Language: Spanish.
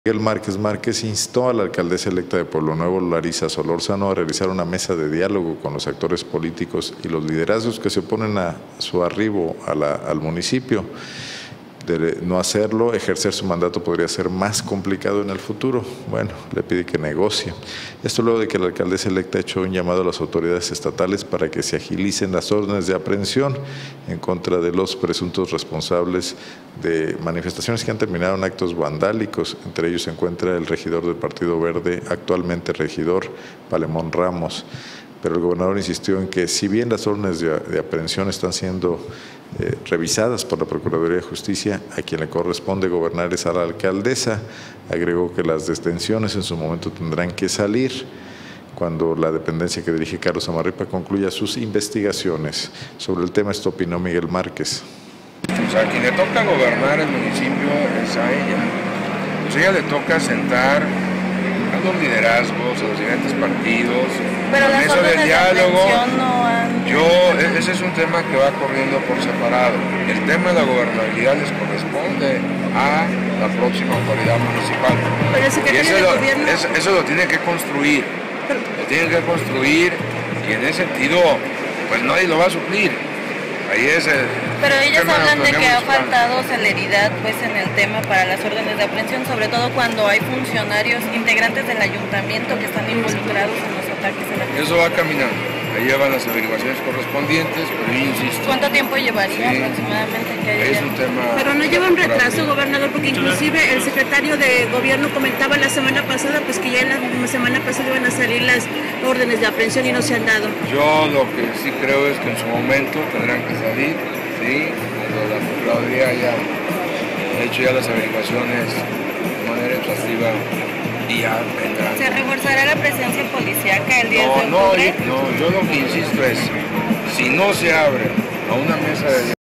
Miguel Márquez instó a la alcaldesa electa de Pueblo Nuevo, Larisa Solórzano, a realizar una mesa de diálogo con los actores políticos y los liderazgos que se oponen a su arribo al municipio. De no hacerlo, ejercer su mandato podría ser más complicado en el futuro. Bueno, le pide que negocie. Esto luego de que la alcaldesa electa ha hecho un llamado a las autoridades estatales para que se agilicen las órdenes de aprehensión en contra de los presuntos responsables de manifestaciones que han terminado en actos vandálicos. Entre ellos se encuentra el regidor del Partido Verde, actualmente regidor Palemón Ramos. Pero el gobernador insistió en que si bien las órdenes de aprehensión están siendo revisadas por la Procuraduría de Justicia, a quien le corresponde gobernar es a la alcaldesa. Agregó que las detenciones en su momento tendrán que salir cuando la dependencia que dirige Carlos Amarripa concluya sus investigaciones. Sobre el tema, esto opinó Miguel Márquez. O sea, a quien le toca gobernar el municipio es a ella. Pues a ella le toca sentar a los liderazgos, a los diferentes partidos, pero la mesa de diálogo. Ese es un tema que va corriendo por separado. El tema de la gobernabilidad les corresponde a la próxima autoridad municipal. Pero el secretario de gobierno... Eso lo tiene que construir. Lo tienen que construir y en ese sentido, pues nadie lo va a suplir. Ahí es pero ellos hablan de que ha faltado celeridad pues en el tema para las órdenes de aprehensión, sobre todo cuando hay funcionarios integrantes del ayuntamiento que están involucrados en los ataques a la... Eso va caminando, ahí llevan las averiguaciones correspondientes, pero yo insisto. ¿Cuánto tiempo llevaría aproximadamente que es un tema? Pero no lleva un retraso, gobernador, porque inclusive el secretario de gobierno comentaba la semana pasada pues que ya en la semana pasada iban a salir las órdenes de aprehensión y no se han dado. Yo lo que sí creo es que en su momento tendrán que salir, sí, cuando la Procuraduría haya hecho ya las averiguaciones de manera exhaustiva y ya vendrán. ¿Se reforzará la presencia policíaca el 10 de octubre? No, yo lo que insisto es, si no se abre a una mesa de